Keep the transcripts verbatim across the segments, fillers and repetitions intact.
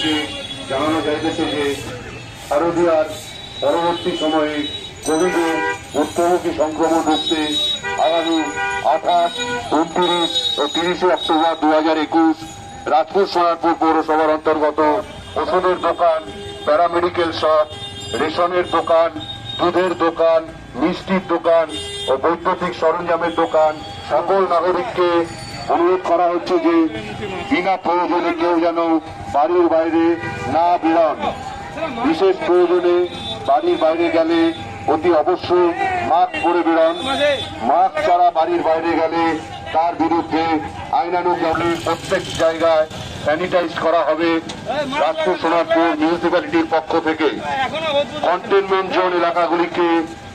থেকে জানানো যাইতেছে যে শারদীয়ার পরবর্তী সময়ে কোভিডের মুখোমুখি সংক্রমণ রুখতে আগামী আঠাশ উনত্রিশ ও তিরিশে অক্টোবর দু হাজার একুশ রাজপুর সোনারপুর পৌরসভার অন্তর্গত ওষুধের দোকান, প্যারামেডিকেল শপ, রেশনের দোকান, দুধের দোকান, মিষ্টির দোকান ও বৈদ্যুতিক সরঞ্জামের দোকান সকল নাগরিককে অনুরোধ করা হচ্ছে যে বিনা প্রয়োজনে কেউ যেন বাড়ির বাইরে না বেরোন। বিশেষ প্রয়োজনে বাড়ির বাইরে গেলে অতি অবশ্যই মাস্ক পরে বেরোন। মাস্ক ছাড়া বাড়ির বাইরে গেলে তার বিরুদ্ধে আইনানুগ প্রত্যেক জায়গায় স্যানিটাইজ করা হবে। রাজপুর সোনারপুর মিউনিসিপ্যালিটির পক্ষ থেকে কন্টেনমেন্ট জোন এলাকাগুলিকে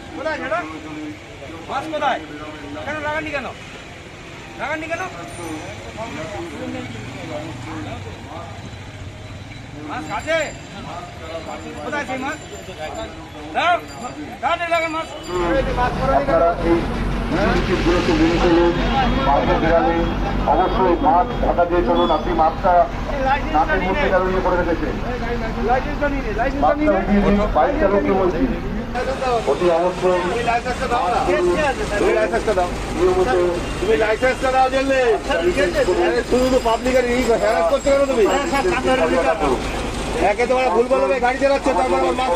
অবশ্যই মাস্ক ঢাকা দিয়ে চলুন। আপনি মাস্কটা নাকের মধ্যে ইয়ে করে রেখেছেন। বাইক চালককে বলছি অতি অবশ্যই তুমি লাইসেন্সটা দাও জেলে শুধু পাবলিকের হ্যারাস করতে পারো তুমি একে তোমার ভুল বলবে গাড়ি চালাচ্ছে তারপর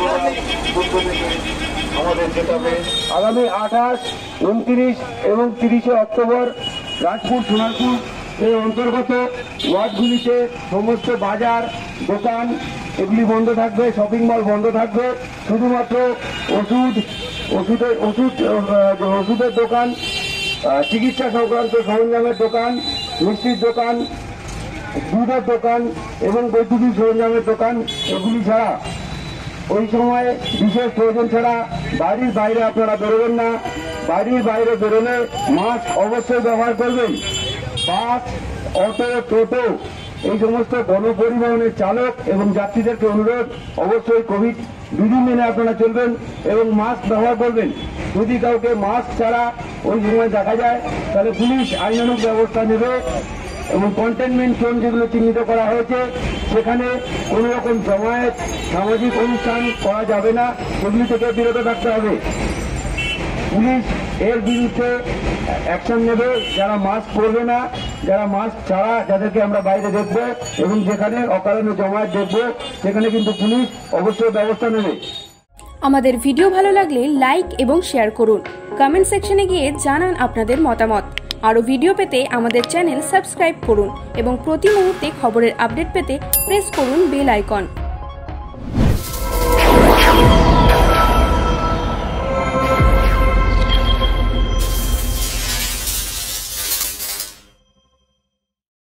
আমাদের যেতে হবে। আগামী আঠাশ উনত্রিশ এবং তিরিশে অক্টোবর রাজপুর সোনারপুর এর অন্তর্গত ওয়ার্ডগুলিতে সমস্ত বাজার দোকান এগুলি বন্ধ থাকবে, শপিং মল বন্ধ থাকবে। শুধুমাত্র ওষুধ ওষুধের ওষুধ ওষুধের দোকান, চিকিৎসা সংক্রান্ত সরঞ্জামের দোকান, মিষ্টির দোকান, দুধের দোকান এবং বৈদ্যুতিক সরঞ্জামের দোকান এগুলি ছাড়া ওই সময় বিশেষ প্রয়োজন ছাড়া বাড়ির বাইরে আপনারা বেরোবেন না। বাড়ির বাইরে বেরোলে মাস্ক অবশ্যই ব্যবহার করবেন। বাস, অটো, টোটো এই সমস্ত গণপরিবহনের চালক এবং যাত্রীদেরকে অনুরোধ অবশ্যই কোভিড বিধি মেনে আপনারা চলবেন এবং মাস্ক ব্যবহার করবেন। যদি কাউকে মাস্ক ছাড়া ওই সময় দেখা যায় তাহলে পুলিশ আইনানুগ ব্যবস্থা নেবে এবং কন্টেনমেন্ট জোন যেগুলো চিহ্নিত করা হয়েছে সেখানে কোনো রকম জমায়েত, সামাজিক অনুষ্ঠান করা যাবে না, সেগুলি থেকে বিরত থাকতে হবে। পুলিশ এর বিরুদ্ধে অ্যাকশন নেবে যারা মাস্ক পরবে না, যারা মাস্ক ছাড়া যাদেরকে আমরা বাইরে দেখবো এবং যেখানে অকারণে জমায়েত দেখবো সেখানে কিন্তু পুলিশ অবশ্যই ব্যবস্থা নেবে। আমাদের ভিডিও ভালো লাগলে লাইক এবং শেয়ার করুন। কমেন্ট সেকশনে গিয়ে জানান আপনাদের মতামত। আরও ভিডিও পেতে আমাদের চ্যানেল সাবস্ক্রাইব করুন এবং প্রতি মুহূর্তে খবরের আপডেট পেতে প্রেস করুন বেল আইকন।